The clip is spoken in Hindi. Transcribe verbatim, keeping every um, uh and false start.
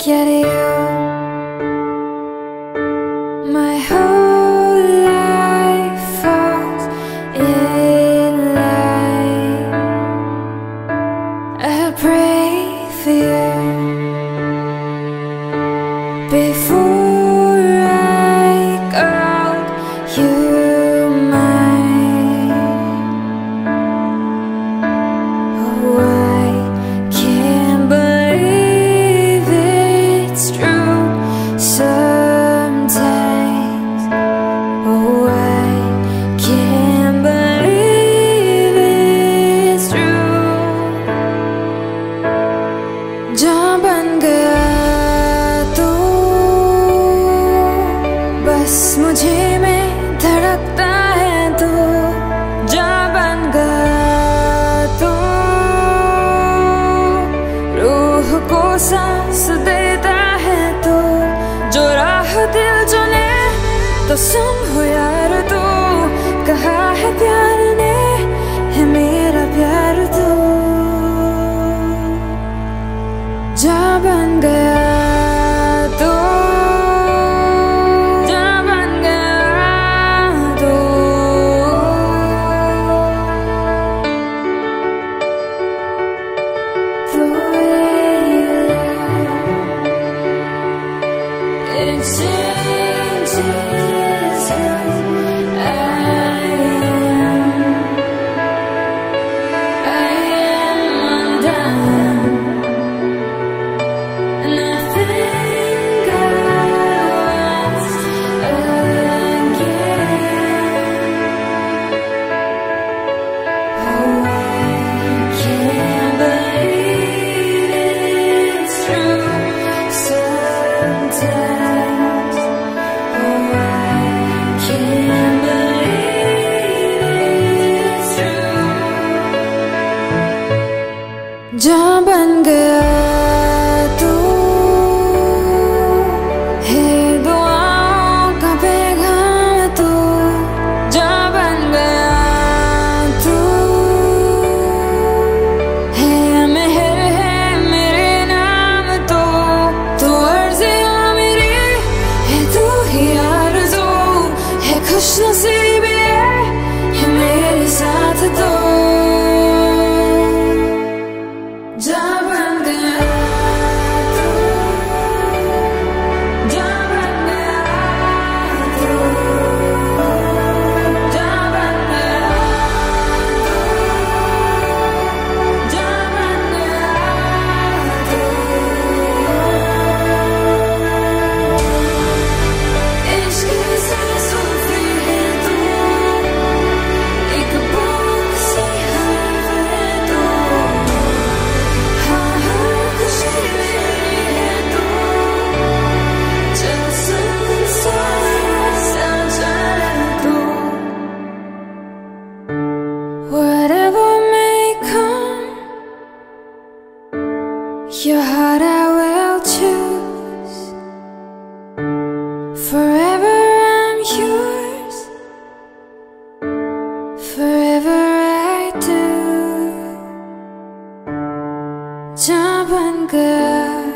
at you. My whole life falls in line. I'll pray for you before I call you mine. Oh, I can't believe it's true sometimes. Oh, I can't believe it's true. जान बन गया तू, बस मुझे में धड़कता है तू। जान बन गया तू, रूह को सांस देता है तू। जो राह दिल चुने तो सुन हो यार तू, कहा है प्यार ने है मेरा प्यार तू। जा बन गया तू, जा बन गया तू। The way you lie, it changes who I am. I am undone, and I think I was again. Oh, I can't believe it's true sometimes. Oh, I can't believe it's true. जान बन गया तू, है दुआओं का पैगाम तू। जान बन गया तू, है मेहर है मेरे नाम तो। तू अर्ज़ियां मेरी है, तू ही आरज़ू है, खुशनसीबी है, है मेरे साथ तो। जा बन गया तू, जा बन गया तू, जा बन गया तू, जा बन गया तू। इश्क से सूफी है तू, एक भूख सी हर्फ है तू। हाँ हाँ खुशी मेरी है तू, चल संसार सजा तू। Whatever may come, your heart I will choose. Forever I'm yours, forever I do. जान बन गया